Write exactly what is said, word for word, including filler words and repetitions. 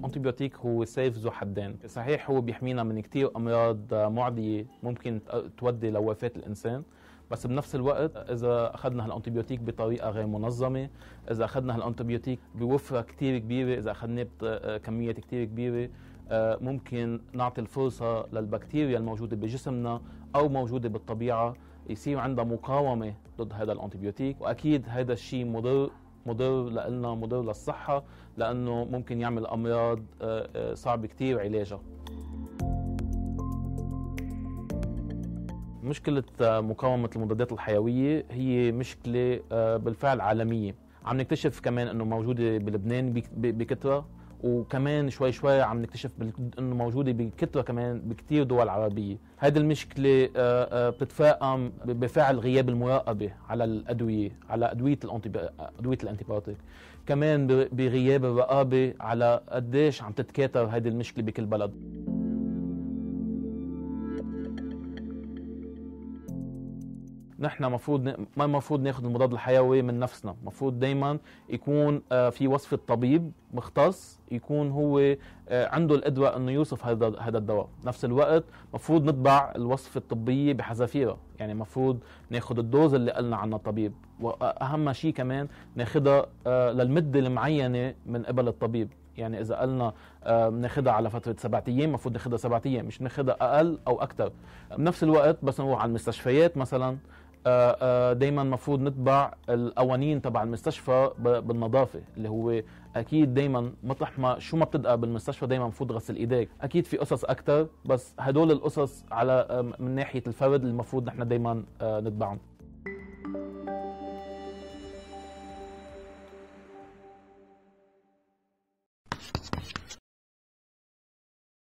الانتيبيوتيك هو سيف ذو حدين. صحيح هو بيحمينا من كتير امراض معديه ممكن تودي لوفاه الانسان، بس بنفس الوقت اذا اخذنا هالانتيبيوتيك بطريقه غير منظمه، اذا اخذنا هالانتيبيوتيك بوفره كتير كبيره، اذا اخذناه بكميات كتير كبيره، ممكن نعطي الفرصه للبكتيريا الموجوده بجسمنا او موجوده بالطبيعه يصير عندها مقاومه ضد هذا الانتيبيوتيك، واكيد هذا الشيء مضر مضر لنا، مضر للصحه، لانه ممكن يعمل امراض صعب كتير علاجها. مشكلة مقاومة المضادات الحيوية هي مشكلة بالفعل عالمية، عم نكتشف كمان انه موجودة بلبنان بكثرة، وكمان شوي شوي عم نكتشف انه موجودة بكثرة كمان بكثير دول عربية. هذه المشكلة بتتفاقم بفعل غياب المراقبة على الأدوية، على أدوية أدوية الأنتيبيوتيك، كمان بغياب الرقابة على قديش عم تتكاثر هذه المشكلة بكل بلد. نحن مفروض ما المفروض ناخذ المضاد الحيوي من نفسنا، مفروض دائما يكون في وصفة طبيب مختص يكون هو عنده القدرة انه يوصف هذا هذا الدواء. نفس الوقت مفروض نتبع الوصفة الطبية بحذافيرها، يعني مفروض ناخذ الدوز اللي قلنا عنها الطبيب، واهم شيء كمان ناخذها للمدة المعينة من قبل الطبيب. يعني اذا قلنا بناخذها على فتره سبعة ايام مفروض ناخذها سبعة ايام، مش ناخذها اقل او اكثر. بنفس الوقت بس نروح على المستشفيات مثلا دايما مفروض نتبع القوانين تبع المستشفى بالنظافه، اللي هو اكيد دايما مطرح ما شو ما بتدقى بالمستشفى دايما مفروض غسل ايديك. اكيد في قصص اكثر، بس هدول القصص على من ناحيه الفرد المفروض نحن دايما نتبعهم.